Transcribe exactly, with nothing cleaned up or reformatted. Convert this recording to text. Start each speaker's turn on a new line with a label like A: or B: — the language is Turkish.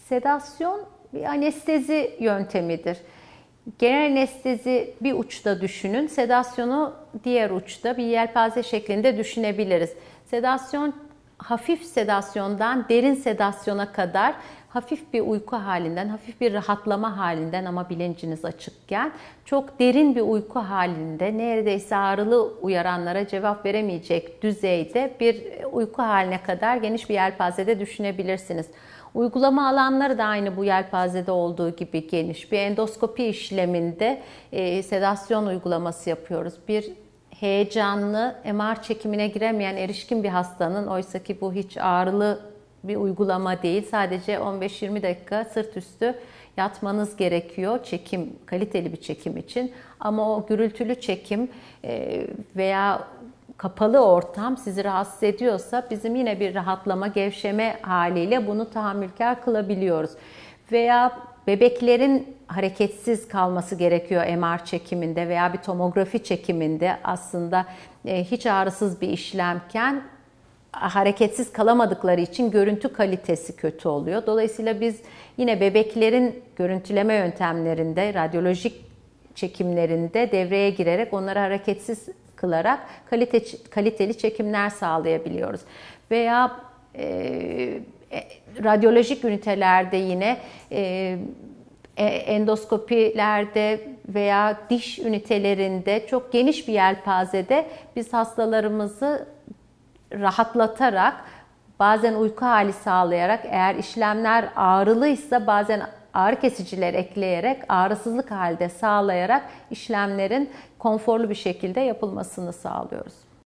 A: Sedasyon bir anestezi yöntemidir. Genel anestezi bir uçta düşünün, sedasyonu diğer uçta bir yelpaze şeklinde düşünebiliriz. Sedasyon, hafif sedasyondan derin sedasyona kadar hafif bir uyku halinden, hafif bir rahatlama halinden ama bilinciniz açıkken çok derin bir uyku halinde neredeyse ağrılı uyaranlara cevap veremeyecek düzeyde bir uyku haline kadar geniş bir yelpazede düşünebilirsiniz. Uygulama alanları da aynı bu yelpazede olduğu gibi geniş. Bir endoskopi işleminde e, sedasyon uygulaması yapıyoruz. Bir heyecanlı, M R çekimine giremeyen erişkin bir hastanın, oysa ki bu hiç ağrılı bir uygulama değil. Sadece on beş yirmi dakika sırt üstü yatmanız gerekiyor çekim, kaliteli bir çekim için. Ama o gürültülü çekim veya kapalı ortam sizi rahatsız ediyorsa bizim yine bir rahatlama, gevşeme haliyle bunu tahammülkar kılabiliyoruz. Veya bebeklerin hareketsiz kalması gerekiyor M R çekiminde veya bir tomografi çekiminde, aslında hiç ağrısız bir işlemken hareketsiz kalamadıkları için görüntü kalitesi kötü oluyor. Dolayısıyla biz yine bebeklerin görüntüleme yöntemlerinde, radyolojik çekimlerinde devreye girerek onları hareketsiz kılarak kalite, kaliteli çekimler sağlayabiliyoruz. Veya e, radyolojik ünitelerde yine e, endoskopilerde veya diş ünitelerinde çok geniş bir yelpazede biz hastalarımızı rahatlatarak, bazen uyku hali sağlayarak, eğer işlemler ağrılıysa bazen ağrı kesiciler ekleyerek, ağrısızlık halde sağlayarak işlemlerin konforlu bir şekilde yapılmasını sağlıyoruz.